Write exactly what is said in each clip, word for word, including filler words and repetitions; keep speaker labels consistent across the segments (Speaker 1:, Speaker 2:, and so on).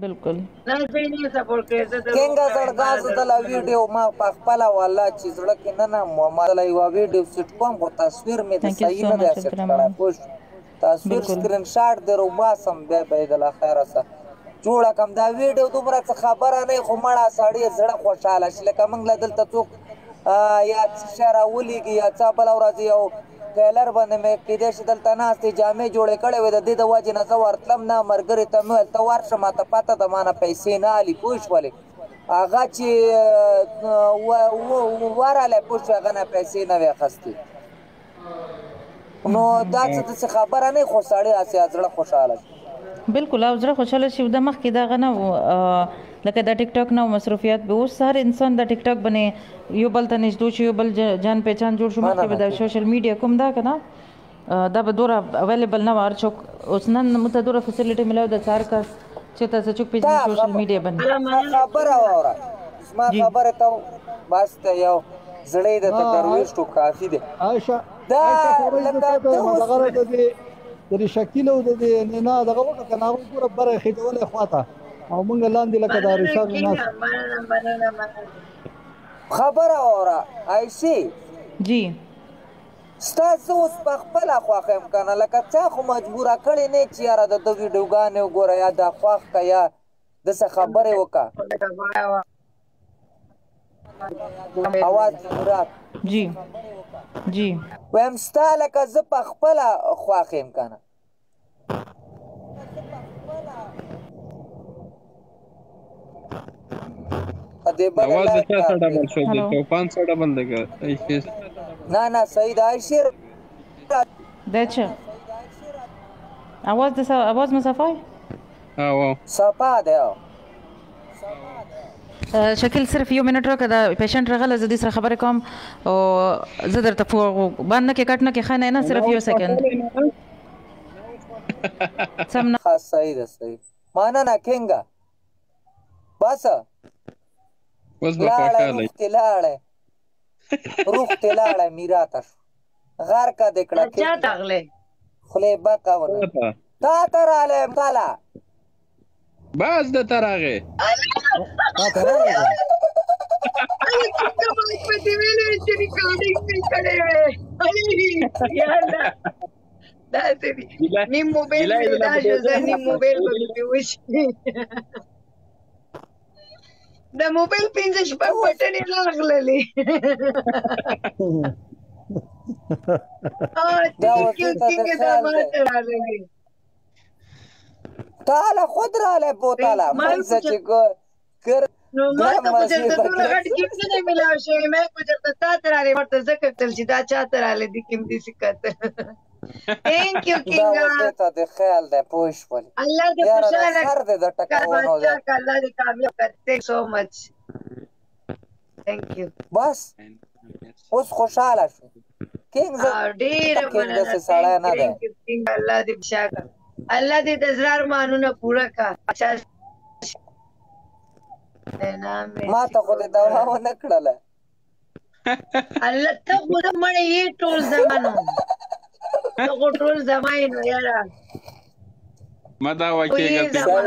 Speaker 1: بالکل
Speaker 2: نه زه نه سپورټ کوي زه د
Speaker 3: څنګه زړګا زه د ویډیو ما په خپل والله چې زړه کې نه نه ما د یو ویډیو سټ کوم خو تصویر مې د صحیح نه دی سټ کړی پوه تصویر سکرین شاټ دی روباسم بیا به د لا خیره سره جوړه کم دا ویډیو دومره څه خبره نه خو مړه سړی زړه خوشحاله شي لکه موږ له دلته څوک یا څه شی راولېږي یا څه بله ورځ یو ټیلر باندې مې کیدای شي دلته ناستې جامې جوړې کړې وې د دې د وجې نه زه ورتلم نه ملګري ته مې ویل ته ورشه ماته پته ده ما نه پیسې نه الي پوه شولې هغه چې ورغلی پوه شو هغه نه پیسې نه وې اخیستې نو دا څه داسې خبره نه خو سړی هسې زړه خوشحاله شي
Speaker 1: بالکل او زړه خوشاله شي د مخکې دغه نه لکه د ټیک ټاک نه مصروفیات به اوس هر انسان د ټیک ټاک باندې یو بل ته نږدې شي یو بل جان پہچان جوړ شو مخکې به د سوشل میډیا کوم دا که نه دا به دوره اویلیبل نه وه هر څوک اوس نن موږ ته دوره فیسیلیټي میلاو ده چې هر کس چېرته څه څوک پېژني سوشل میډیا باندې
Speaker 3: خبره واوره زما خبرې ته بس ته یو زړی د ته درویشتو کافي دی دا لکه ته اوس
Speaker 4: د شکیل او د نه دغه وکړه که نه هغوی ګوره بره یې خېټولی خواته او موږ لاندې لکه د عریشان ناست
Speaker 3: خبره واوره عایشې
Speaker 1: جی
Speaker 3: ستا زه اوس په خپله خوښ یم که نه لکه چا خو مجبوره کړې نه چې یاره د ده ویډیوګانې وګوره یا دا خوښ که یا داسې خبرې وکړه اواز مراد
Speaker 1: جی جی
Speaker 3: ویم ستا لکه زه په خپله خوښ یم که نه
Speaker 5: आवाज अच्छा सा डबल शो दे तो पाँच सौ डबल देगा ऐसे
Speaker 3: ना ना सही दा शेर
Speaker 1: देचा आवाज दसा आवाज में सफाई
Speaker 5: हाँ वो
Speaker 3: सफा दे
Speaker 1: شکیل صرف یو منټ راکړه دا پیشنټ راغله زه دې سره خبرې کوم او زه درته بند نه کې کټ نه کې ښه نه نه صرف یو سیکنډ سم نه
Speaker 3: ښه صحیح ده صحیح مننه کینګه بس
Speaker 5: اوس به خوښاله
Speaker 3: روغ ته لاړې روغ ته لاړې میراته شو غار کا دې کړه
Speaker 2: چا تغلې
Speaker 3: خولې بکه ونه تا ته راغلی کله
Speaker 5: باز د تراغه
Speaker 3: تا ته راغلی
Speaker 2: نیم موبایل دا شو زه نیم موبایل به مې وشي د موبایل پنځه شپږ بټنې راغللې
Speaker 3: تعالی خود راغلی بوتاله منځه چې کر
Speaker 2: نو ما ته خو درته دومره غټ ګیفټ نه دی میلاو شوی ما خو درته تا ته راغلی ورته زه کتل چې دا چا ته راغلی دي کوم داسې کتل Thank you, Kinga.
Speaker 3: دا د خیال دی پوه شولې
Speaker 2: الله دې خوشاله
Speaker 3: سر دې د ټکاونو دی
Speaker 2: الله دې کامیاب کړي thank so much thank you
Speaker 3: بس اوس خوشاله شو کینګ زه
Speaker 2: ډېر مننه
Speaker 3: سړی نه دی
Speaker 2: الله دې بشاکه الله دې د زړه ارمانونه پوره کړه
Speaker 3: ما ته خو دې دوا ونه کړله
Speaker 2: الله ته خو د مړی یې ټول زمانو ته خو ټول زمانو یاره
Speaker 5: ما دا واکېږه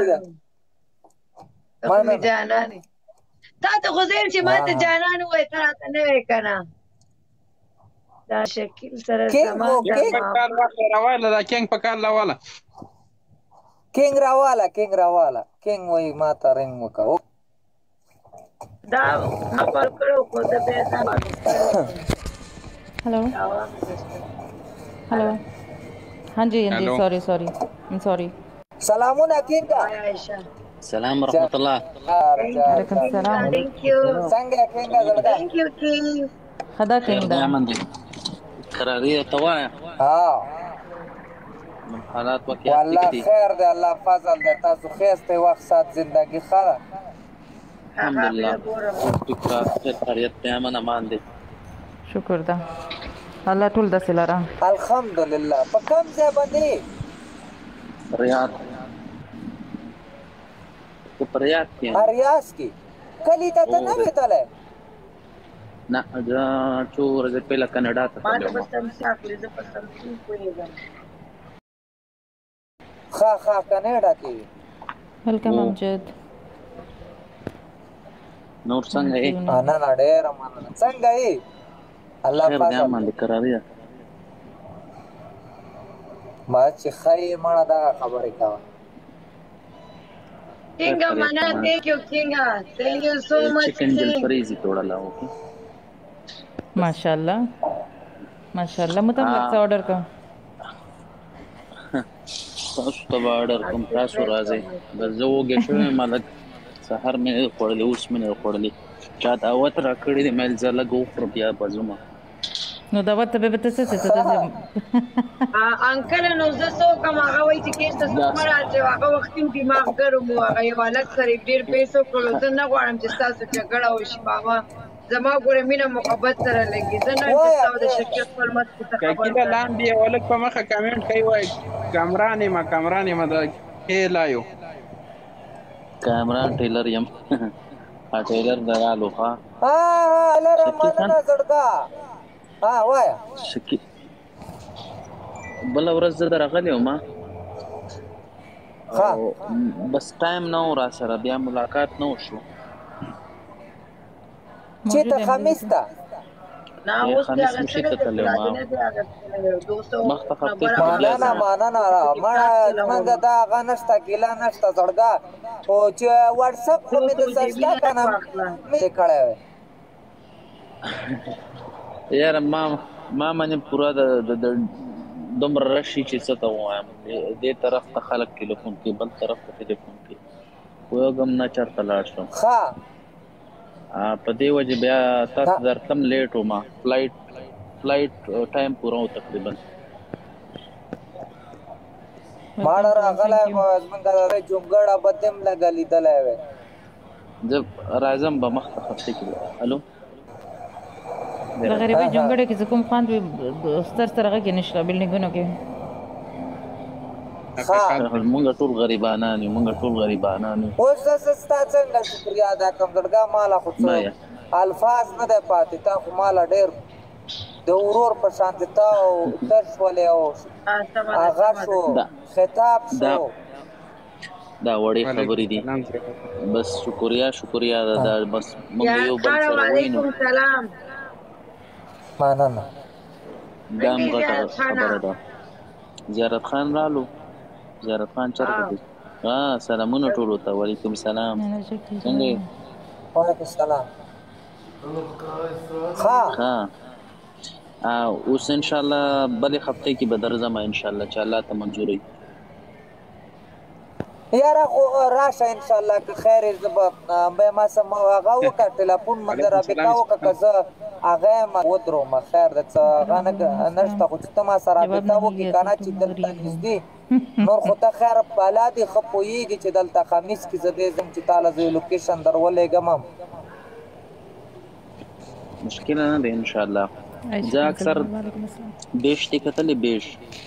Speaker 2: مې جانانې تا ته خو زه چې ما ته جانان ووایې ته راته نه وایې که نه دا شکیل سره زما
Speaker 5: راواله دا کینګ په کار راواله
Speaker 3: کینګ راواله کینګ راواله کینګ وایي ما ته رنګ وکړه
Speaker 2: دا ما کال کړو خو د بیا نه
Speaker 1: hello hello हाँ जी हाँ जी sorry sorry sorry
Speaker 3: سلامونه کینګه
Speaker 6: سلام ورحمت الله
Speaker 1: وعلیکم السلام
Speaker 2: thank you
Speaker 3: څنګه کینګه زړه
Speaker 2: thank you کینګ
Speaker 1: خدا کینګه
Speaker 6: من دي قراريه طوايا
Speaker 3: ها
Speaker 6: حالات وکي
Speaker 3: والله خیر دی الله فضل دی تاسو خسته وخت سات زندگی خره
Speaker 6: الحمدلله شکر خیریت ته امن امان دي
Speaker 1: شکر ده الله ټول د سلاره
Speaker 3: الحمدلله په کوم ځای باندې
Speaker 6: ریاض په ریاض کې
Speaker 3: ریاض کې کلی ته ته نه وېتله
Speaker 6: نه دا څو ورځې पहिला کاناډا ته
Speaker 2: ما ته بس هم ساکلې زه په سم پوهېږم
Speaker 3: ښه ښه کاناډا کې
Speaker 1: Welcome Amjad.
Speaker 6: نور څنګه یې؟
Speaker 3: نه نه ډېره مننه. څنګه یې؟ الله
Speaker 6: خیر دی عمل دې کرا دی.
Speaker 3: ما چې ښه یې مړه دغه خبرې کوه.
Speaker 2: Kinga mana, thank you Kinga. Thank you so much.
Speaker 6: Chicken जल फ्रीजी थोड़ा लाओ.
Speaker 1: माशाल्लाह माशाल्लाह मुतम लगता ऑर्डर का
Speaker 6: تاسو ته آرډر کوم تاسو راځي بس زه وګه شوم مالک سحر مې خوړلې اوس مې خوړلې چا دا وته را کړې د مل زله ګو پر بیا بزما
Speaker 1: نو دا وته به تاسو ته ته
Speaker 2: انکل نو زه سو کوم هغه وای چې کیسه څومره راځي هغه وخت دماغ ګرم و هغه یو الګ سره ډیر پیسو کولو زه نه غواړم چې تاسو جګړه وشي بابا زما ګوره مینه محبت سره لګي زه نه تاسو د شکل پر مت
Speaker 5: خبر کله لاندې ولک په مخه کمنټ کوي وای کامران ما کامران ما دا کې لایو
Speaker 6: کامران ټیلر یم ها ټیلر درالو ها
Speaker 3: ها لره مننه زړګه ها وایا
Speaker 6: شکی بل ورځ زه درغلی ما
Speaker 3: ها
Speaker 6: بس ټایم نو را سره بیا ملاقات نو شو
Speaker 3: چې ته خمیس ته
Speaker 2: نه اوس
Speaker 6: خمیس مشي کتلې ما
Speaker 3: مانانا مانانا مړه څنګه دا هغه نشته ګیله نشته زړګه او چې واتساپ خو مې د سستا کنه مې کړی
Speaker 6: یاره ما ما باندې پورا د دومره رشي چې څه ته وایم دې طرف ته خلک ټلیفون کوي بل طرف ته ټلیفون کوي وګم نه چرته لاړ شم
Speaker 3: ښه
Speaker 6: په دې وجه بیا تاسو درتم لیټ وما فلایټ فلایټ ټایم پوره و تقریبا
Speaker 3: ماړه راغلی زمونږ د جونګړه بدیم لږه لیدلی وی
Speaker 6: زه راځم به مخته هفته کې الو
Speaker 1: د غریبۍ جونګړې کې کوم خواند وي ستر سترغه کې نشته بلډینګونو کې
Speaker 6: مونږ ټول غریبانان یو مونږ ټول غریبانان یو
Speaker 3: اوس زه ستا څنګه شکریا ادا کوم زړګه ماله خو څه الفاظ نه دی پاتې تا خو ماله ډېر د ورور په شانتې تا او تر شولې او هغه شو خطاب شو
Speaker 6: دا وړې خبرې دي بس شکریا شکریا دا بس مونږ یو بل سره وینو
Speaker 2: سلام
Speaker 3: مننه
Speaker 6: دا موږ خبره ده زیارت خان رالو زیارت خان چرته دی ها سلامونه ټول ته وعلیکم سلام څنګه
Speaker 3: وعلیکم سلام ها
Speaker 6: ها اوس ان شاء الله بلې هفته کې به درځم ان شاء الله چې الله ته منظوري
Speaker 3: یاره خو راشه ان شاء الله که خیر زه به ما سم هغه وکړه ټلیفون مې رابطه وکړه که زه هغه یم ودروم خیر د څه هغه نشته خو چې ته ما سره رابطه وکړې که نه چې دلته نږدې نور خو ته خیر بالا دې ښه پوهېږي چې دلته خمیس کې زه دې ځم چې تاله زه لوکیشن در ولېږم
Speaker 6: مشکل نه دی ان شاء الله زه اکثر بیش دې کتلې بیش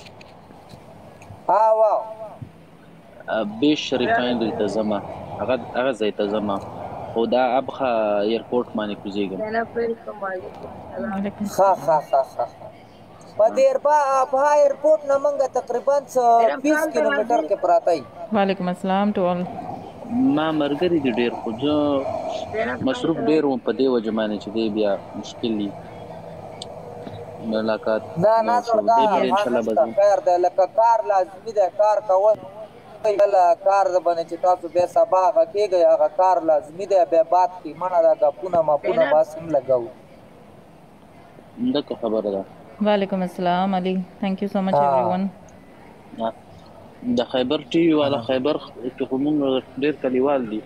Speaker 3: ها واو
Speaker 6: بیش شریفین دلته زما هغه هغه ځای ته زما خو دا ابخه ایرپورټ باندې کوزیږم
Speaker 3: ښه ښه ښه ښه په دې په ایرپورټ نه موږ تقریبا بیس کیلومتر کې پراته یو
Speaker 1: وعلیکم السلام ټول
Speaker 6: ما مرګري دي ډېر خو زه مصروف ډېر وم په دې وجه باندې چې دی بیا مشکل دي ملاقات
Speaker 3: نه نه زړګه خیر دی لکه کار لازمي دی کار کول کله کار باندې چې تاسو بیا سبا هغه کېږئ هغه کار لازمي دی بیا باد کې منه دا ګپونه مپونه بس هم لګوو
Speaker 6: دغه خبره ده
Speaker 1: وعلیکم السلام علي ثانک یو سو مچ ایوریون
Speaker 6: د خیبر ټي وی والا خیبر چې کومون ډېر کلیوال دي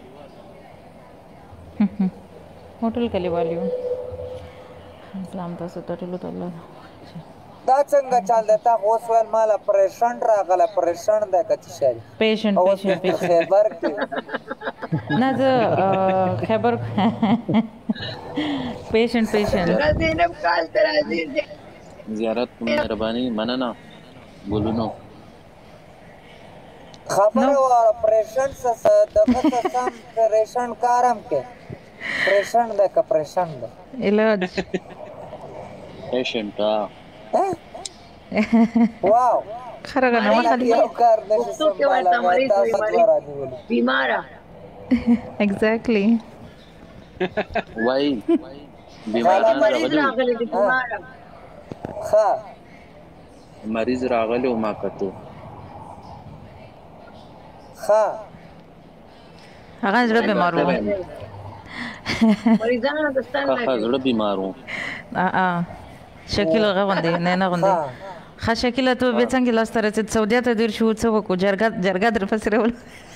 Speaker 1: هوټل کلیوال یو اسلام تاسو ته ټول ته الله
Speaker 3: دا څنګه چل دی تا اوس ویل ماله پریشنټ راغله پریشنټ دی که څه شی
Speaker 1: پیشنټ پیشنټ پیشنټ
Speaker 3: خیبر کې
Speaker 1: نه زه خیبر پیشنټ پیشنټ
Speaker 2: زینب کال تر عزیز
Speaker 6: زیارت مهرباني مننه ګلونو
Speaker 3: خبره واره پریشنټ څه دغه څه سم پریشنټ کارم کې پریشنټ دی که پریشنټ دی
Speaker 1: علاج
Speaker 6: پیشنټ
Speaker 3: واو
Speaker 1: خرګه نه خالي
Speaker 3: یو کار نشي
Speaker 2: څوک یې ورته
Speaker 3: سمباله
Speaker 2: مریض وي
Speaker 3: تاسو
Speaker 2: مریض
Speaker 3: ورانیول
Speaker 2: بیماره
Speaker 1: ایگزیکټلی
Speaker 6: وای
Speaker 2: دا
Speaker 6: بیماران
Speaker 2: مریض
Speaker 6: راغلي
Speaker 2: راغلی دی بیماره
Speaker 3: ښه
Speaker 6: مریض راغلی او ما کتو
Speaker 3: ښه
Speaker 1: هغه زړه بیمار و
Speaker 2: مریضانو د ستن
Speaker 6: ښه زړه بیمار و
Speaker 1: اه شکیل هغه غوندې نه نه غوندې ښه شکیله ته بیا څنګه لاس ته رسېد سعودیا ته دیر شو څه وکړو جرګه جرګه در پسې راول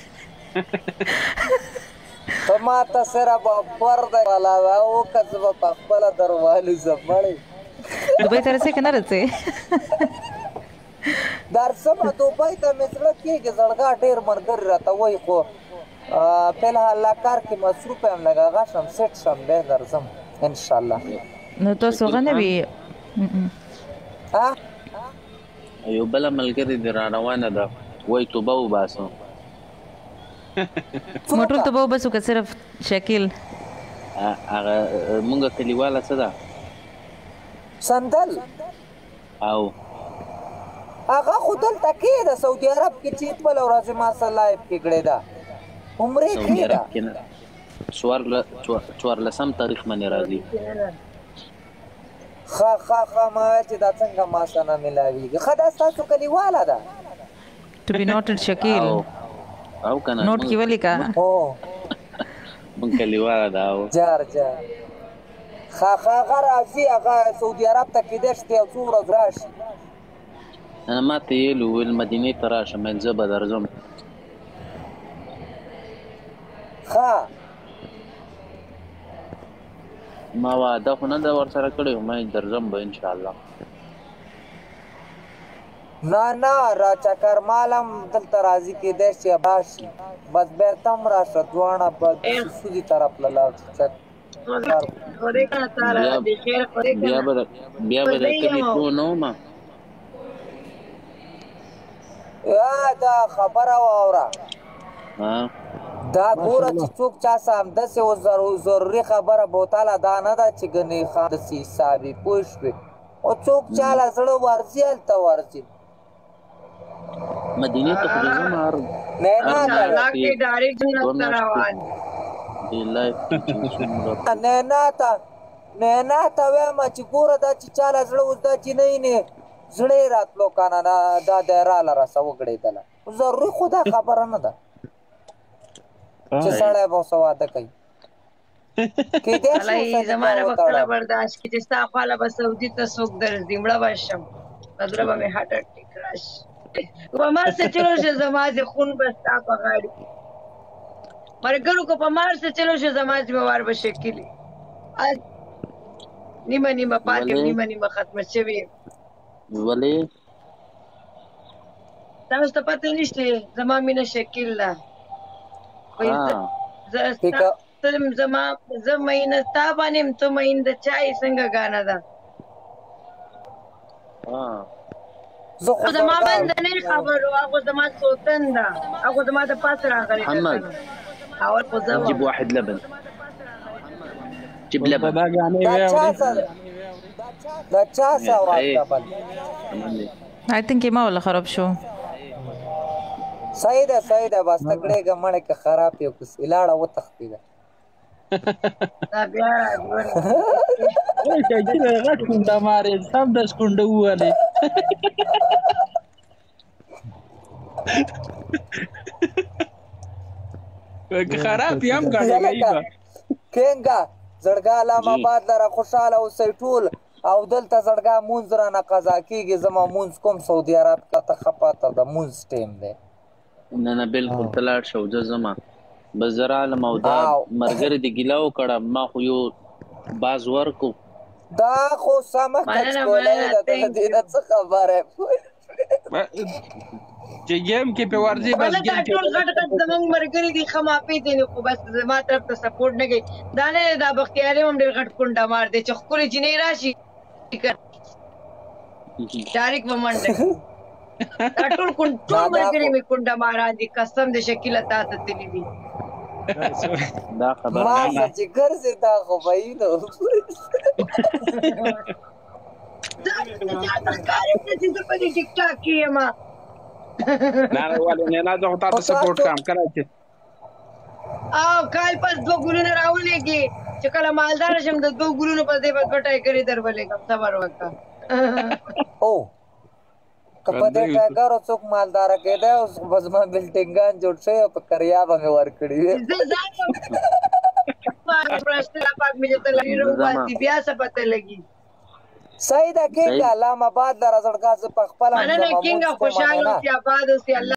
Speaker 3: ته ما ته سره به پرده علاوه وکړه زه به په خپله دروالي زم مړې
Speaker 1: دوبۍ ته رسې که نه رسې
Speaker 3: درسمه دوبۍ ته مې زړه کېږي زړګا ډېر ملګري راته وایي خو فلحال لا کار کې مصروف یم لږ هغه شم سیټ شم بیا درځم انشاءالله
Speaker 1: نو تاسو هغه نه وي
Speaker 3: ها
Speaker 6: یو بله ملګرې دې را روانه ده وایي توبه وباسم
Speaker 1: موټر توبه وباسو که صرف شکیل
Speaker 6: هغه مونږ کلیواله څه ده
Speaker 3: سندل
Speaker 6: او
Speaker 3: هغه خو دلته کې ده سعودي عرب کې چې بله ورځې ما سره لایف کې کړې ده عمرې
Speaker 6: سعودي
Speaker 3: کې ده
Speaker 6: عرب کې نه څوارلسم تاریخ باندې راځي
Speaker 3: ښه ښه ښه ما ویل چې دا څنګه ما سره نه میلاویږي ښه دا ستاسو کلیواله ده
Speaker 1: to be noted شکیل
Speaker 6: او کنه
Speaker 1: نوٹ کې ولیکه
Speaker 3: هو
Speaker 6: مونږ کلیواله ده او
Speaker 3: جار جار ښه ښه هغه راځي هغه سعودي عرب ته کېدای شي یو څو ورځ راشي
Speaker 6: انا ما ته ویلو ویل مدینې ته راشم ویل زه به درځم
Speaker 3: ښه
Speaker 6: ما وعده خو نه ده ورسره کړې ما یې درځم به انشاءالله
Speaker 3: نه نه را چکرمالم دلته راځي کېدای شي راشي بس بېرته هم راشه دواړه به سودي طرف له لاړ شي
Speaker 2: خدای کنه تعالی دې خیر خدای
Speaker 6: بیا
Speaker 2: کنه
Speaker 6: به بیا به د کلي پوه نه وم
Speaker 3: یا دا خبره واوره
Speaker 6: ها
Speaker 3: دا ګوره چې څوک چا سره همداسې و ضروري خبره بوتاله دا نه ده چې ګنې داسې حساب یې پوه شوې او څوک چا له زړه ورځي هلته ورځي
Speaker 6: مدینې ته خو د ځم هر
Speaker 3: نه نه
Speaker 2: الله کې ډایرکټ جنت ته روان
Speaker 6: دی لایف
Speaker 3: نه نه ته نه نه ته وایم چې ګوره دا چې چا له زړه اوس دا چې نه یې زړه یې راتلو که نه دا دی راله راسه وګړېدله ضروري خو دا خبره نه ده چې سړی به ورسه واده کوي کېدای شي
Speaker 2: الله زمانه به کله برداشت کړي چې ستا خواله به سعودي ته څوک درځي مړه به شم په زړه به مې هاټ اټیک راشي په مار څه چلو شه زما چې خون به ستا په غاړې ملګرو که په مار څه چلو شه زما ذمهوار به شکیلي نیمه نیمه پاتې نیمه نیمه ختمه شوې
Speaker 6: ولې
Speaker 2: تاسو ته پته نشته زما مینه شکیل ده زما زه مینه ستا باندې یم ته مین د چا یې څنګه ګانه ده خو زما باندې نه خبرو هغه زما سوتن ده هغه زما د پاسه راغلی
Speaker 6: محمد
Speaker 2: اول خو زه
Speaker 6: جيب واحد لبن جيب لبن
Speaker 3: دا چا سره لبن
Speaker 1: I think ما ولا خراب شو
Speaker 3: صحیح ده صحیح ده بس تکړېږه مړې که خراب یو کس لاړه وتښتېده
Speaker 2: دا بیا
Speaker 5: شکیله غټ کونډه مارې سم دس کونډه ووهلې که خراب یې هم ګڼې
Speaker 3: کینګه زړګا علامآباد لره خوشحاله اوسئ ټول او دلته زړګا مونځ رانه قضا کېږي زما مونځ کوم سعودي عرب ته ته ښه پاته ده مونځ ټیم دی
Speaker 6: نه نه بالکل ته لاړ شه او زه ځمه بس زه رالم او دا ملګري دې ګیله وکړه ما خو یو باز ورکو
Speaker 3: دا خو سمه کچکولۍ ده ته له دې نه څه خبره
Speaker 5: چې ګیم کې په ورځي بس ګیم کې
Speaker 2: ټول غټ غټ زمونږ ملګري دي ښه معافي دي خو بس زما طرف ته سپورټ نه کوي دا نه دا بختیاري هم ډېر غټ کونډه مار دی چې ښکلې جینۍ راشي ډایرکټ به منډه دا ټول ټول ملګري مې کونډه ماران دي قسم د شکیله تا ته تللي دي
Speaker 6: دا خبر
Speaker 3: ما چې ګرځې دا خو به یي نو
Speaker 2: دا ته چاته ښکاري نه چې زه په دې ټیک ټاک کې یم
Speaker 5: نه ولې نه نه زه تاسو سپورټ کوم کله چې
Speaker 2: او کال پس دوه ګلونه راولېږي چې کله مالدار شم د دوه ګلونو په ځای به پټای کړی درولېږم صبر وکړه
Speaker 3: او کپه دې ټاګارو څوک مالدار کېده اوس بزما بلډینګان جوړ شوی په کریا باندې ورکړي
Speaker 2: زه ځان ما پرشتلا پاک مې ته لري رواسي بیا څه پته لګي
Speaker 3: صحیح ده کې علامه آباد لره زړګا ز په خپل
Speaker 2: مننه کینګه خوشاله اوسې آباد اوسې الله